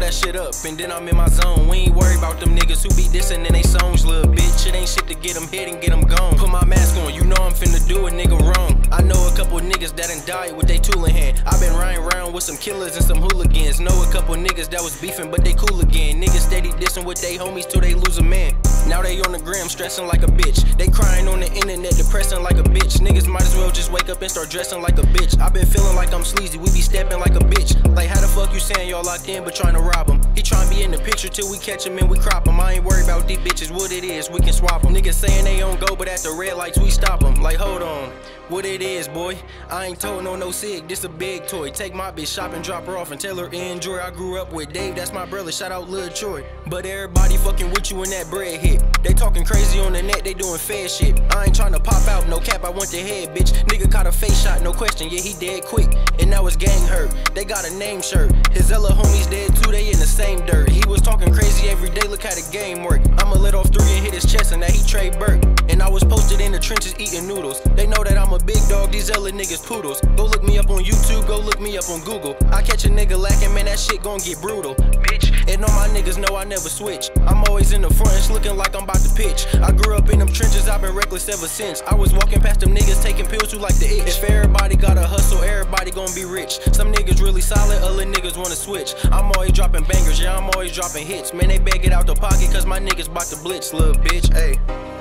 that shit up, and then I'm in my zone. We ain't worried about them niggas who be dissing in they songs, little bitch. It ain't shit to get them hit and get them gone. Put my mask on, you know I'm finna do a nigga wrong. I know a couple niggas that done died with they tool in hand. I been riding around with some killers and some hooligans. Know a couple niggas that was beefing, but they cool again. Niggas steady dissing with they homies till they lose a man. Now they on the gram stressing like a bitch. They crying on the internet, depressing like a bitch. Niggas might as well just wake up and start dressing like a bitch. I been feeling like I'm sleazy, we be stepping like a bitch. Like how the fuck you saying y'all locked in but trying to rob him? He trying to be in the picture till we catch him and we crop him. I ain't worried about these bitches, what it is, we can swap them. Niggas saying they on go, but at the red lights we stop them. Like hold on, what it is, boy? I ain't told no sig, this a big toy. Take my bitch shopping, drop her off and tell her enjoy. I grew up with Dave, that's my brother, shout out Lil Troy. But everybody fucking with you when that bread hit. They talking crazy on the net, they doing fair shit. I ain't trying to pop out, no cap, I want the head, bitch. Nigga caught a face shot, no question, yeah he dead quick. And now his gang hurt, they got a name shirt. His other homies dead too, they in the same dirt. He was talking crazy every day, look how the game work. I'ma let off 3 and hit his chest and now he Trey Burke. And I was posted in the trenches eating noodles. They know that I'm a big dog, these other niggas poodles. Go look me up on YouTube, go look me up on Google. I catch a nigga lacking, man, that shit gon' get brutal, bitch. And all my niggas know I never switch. I'm always in the front, it's looking like I'm about to pitch. I grew up in them trenches, I've been reckless ever since. I was walking past them niggas taking pills who like the itch. If everybody gotta hustle, everybody gon' be rich. Some niggas really solid, other niggas wanna switch. I'm always dropping bangers, yeah, I'm always dropping hits. Man, they beg it out the pocket cause my niggas bout to blitz, little bitch, ayy.